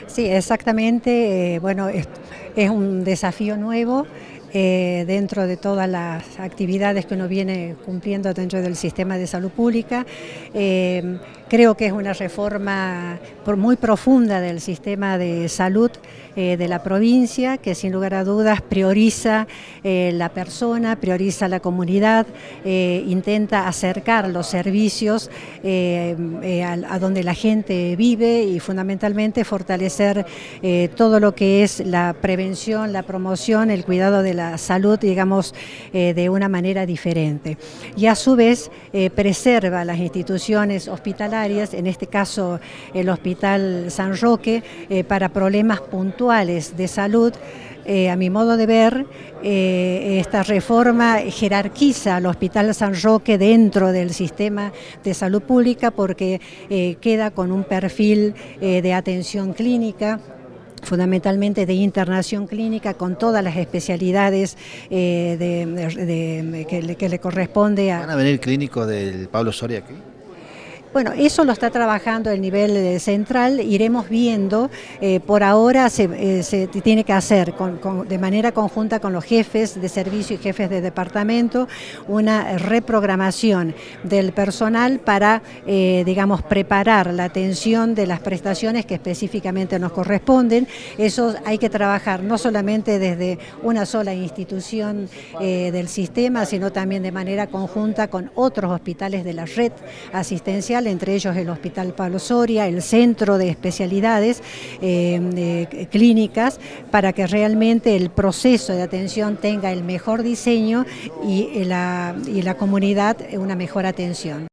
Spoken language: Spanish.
Sí, exactamente. Bueno, es un desafío nuevo dentro de todas las actividades que uno viene cumpliendo dentro del sistema de salud pública. Creo que es una reforma muy profunda del sistema de salud de la provincia, que sin lugar a dudas prioriza la persona, prioriza la comunidad, intenta acercar los servicios a donde la gente vive y fundamentalmente fortalecer todo lo que es la prevención, la promoción, el cuidado de la salud, digamos, de una manera diferente. Y a su vez preserva las instituciones hospitalarias, en este caso el Hospital San Roque, para problemas puntuales de salud. A mi modo de ver, esta reforma jerarquiza al Hospital San Roque dentro del sistema de salud pública porque queda con un perfil de atención clínica, fundamentalmente de internación clínica, con todas las especialidades que le corresponde a... ¿Van a venir clínicos del Pablo Soria aquí? Bueno, eso lo está trabajando el nivel central, iremos viendo, por ahora se tiene que hacer de manera conjunta con los jefes de servicio y jefes de departamento una reprogramación del personal para, digamos, preparar la atención de las prestaciones que específicamente nos corresponden. Eso hay que trabajar no solamente desde una sola institución del sistema, sino también de manera conjunta con otros hospitales de la red asistencial, entre ellos el Hospital Pablo Soria, el Centro de Especialidades Clínicas, para que realmente el proceso de atención tenga el mejor diseño y la comunidad una mejor atención.